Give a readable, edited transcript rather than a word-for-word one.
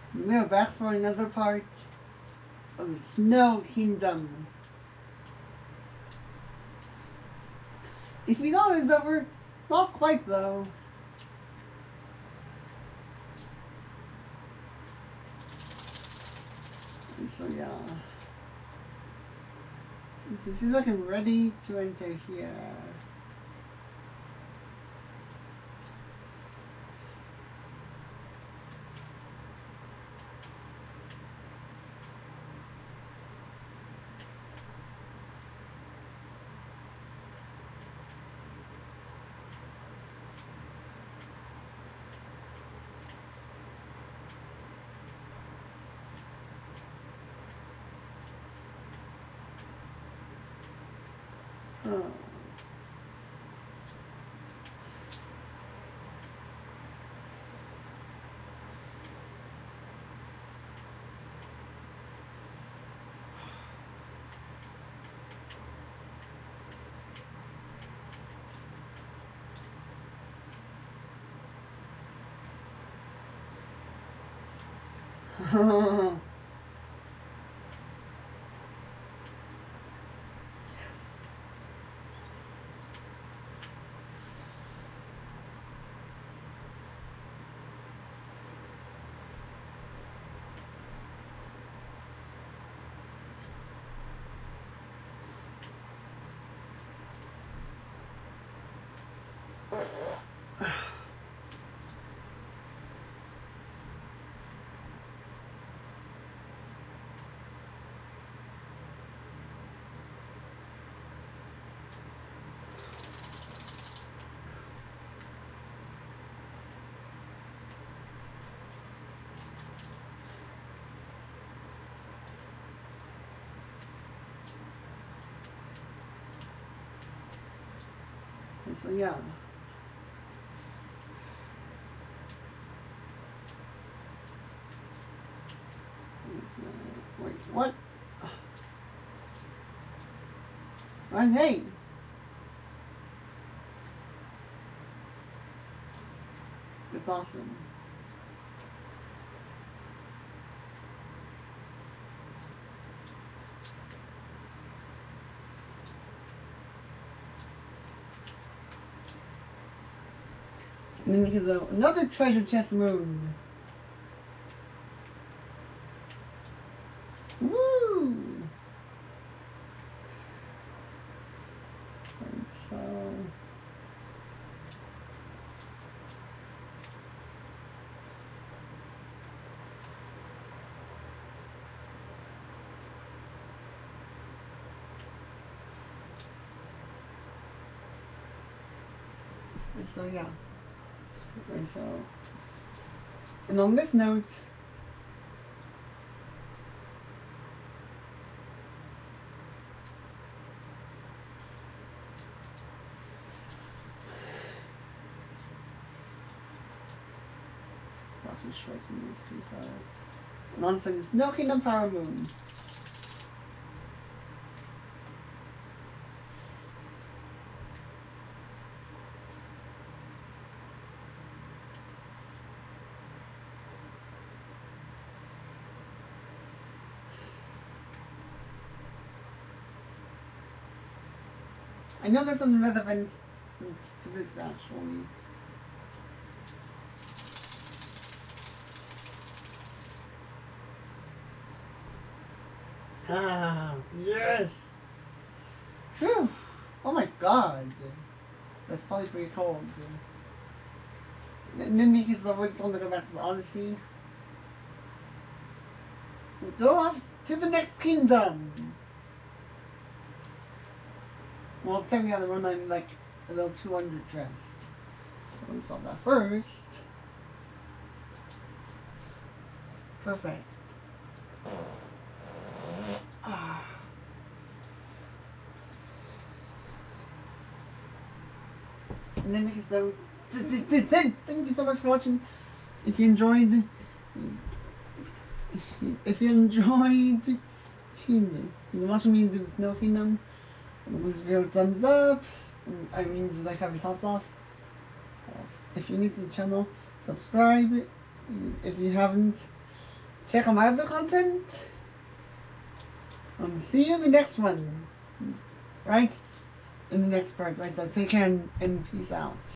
We are back for another part of the Snow Kingdom. If we thought it was over, not quite though. And so yeah. It seems like I'm ready to enter here. Oh. So yeah. Wait, what? And hey! It's awesome. And then we get another treasure chest moon. Woo! And so... And so yeah. And so... And on this note... Lots of shorts in this piece. And on the Snow Kingdom Power Moon. I know there's some relevance to this actually. Ah, yes! Whew! Oh my god! That's probably pretty cold. And then he's the week's going to go back to the Odyssey. We'll go off to the next kingdom! Well, technically on the run I'm like a little 200 dressed. So I'm going to solve that first. Perfect. And then thank you so much for watching. If you enjoyed watching me do the Snow Kingdom, give this video a thumbs up. I mean, just like have your thoughts off. If you're new to the channel, subscribe if you haven't. check out my other content. See you in the next one. Right? In the next part. Right? So take care and peace out.